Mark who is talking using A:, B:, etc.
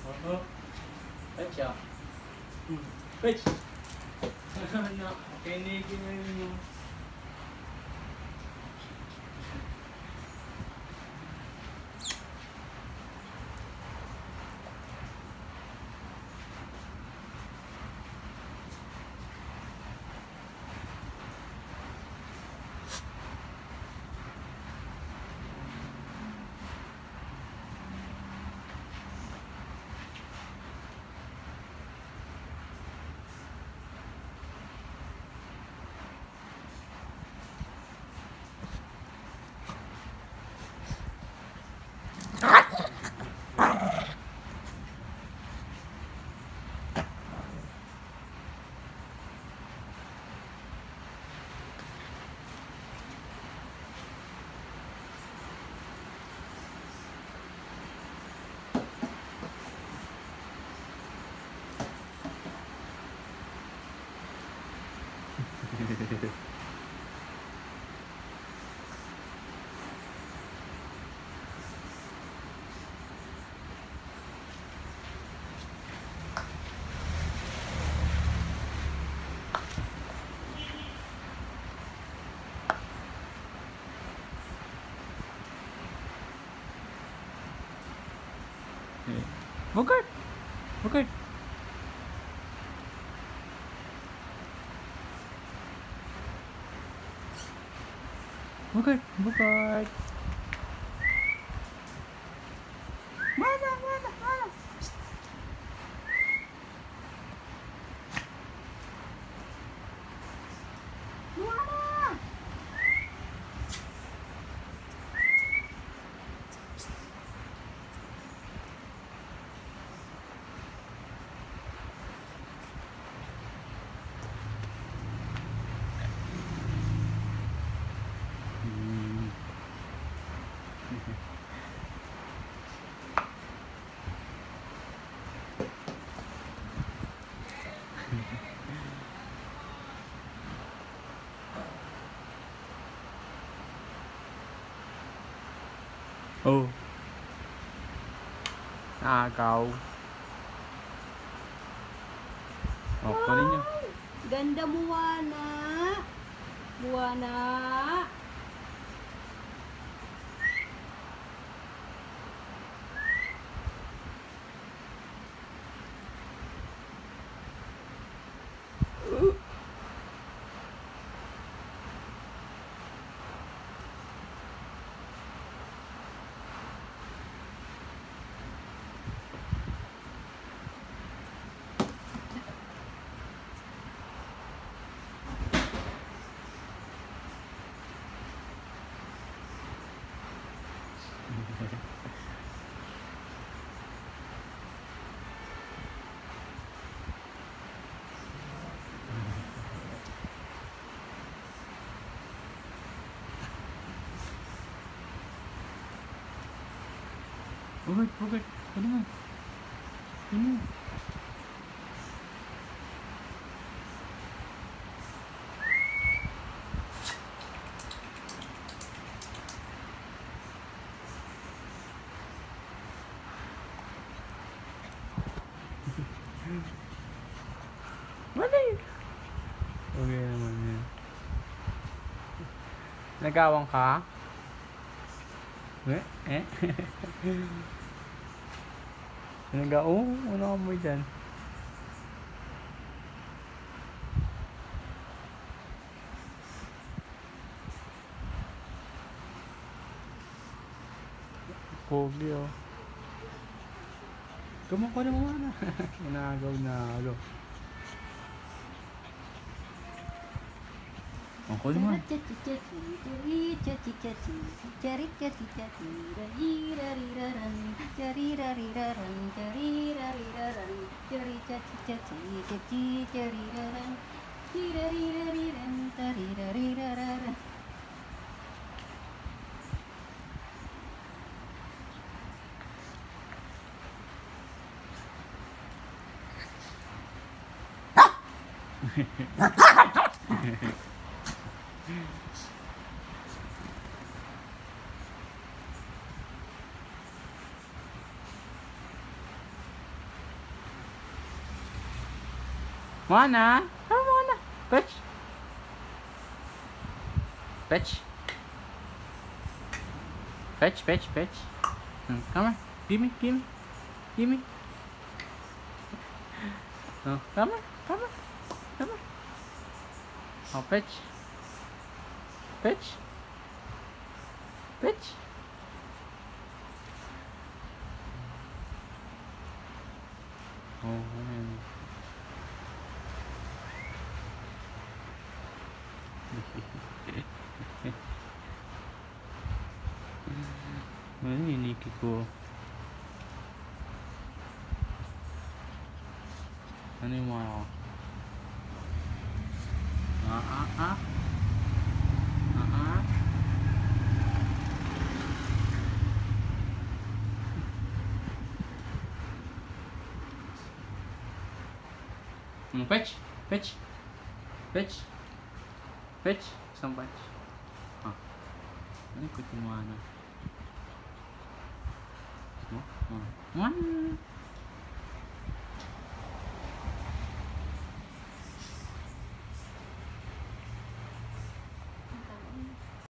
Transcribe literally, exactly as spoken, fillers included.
A: Oo. Ay siya. Hmm. Wait! Na, kinigin na yun yung... Bogart! Bogart! Bogart! Bogart! Mana! Mana! Mana! Mana! Oh. Nakakaw. Oh, kunin nyo.
B: Ganda buwana. Buwana.
A: Bogart! Bogart! Kunin mo. Kunin mo. Mali! Okay naman yan. Nagawang ka? Eh? Eh? Nag-o? Ano ka mo dyan? Pogi oh. Kumako na mo na. Inagaw na agaw. Ang kulo mo. Moana. Come on, Moana. Fetch. Fetch. Fetch, fetch, fetch. Hmm, come on. Give me, give me. Give me. Oh, come on, come on. Come on. Oh, fetch. Fetch. Fetch. Oh, man. Ano yung Nikki ko? Ano yung mga ako? Ah, ah, ah. Ah, ah. Hmm, fetch, fetch, fetch, fetch, isang fetch. Ah, ano yung kutumahan na? Oh, oh, one.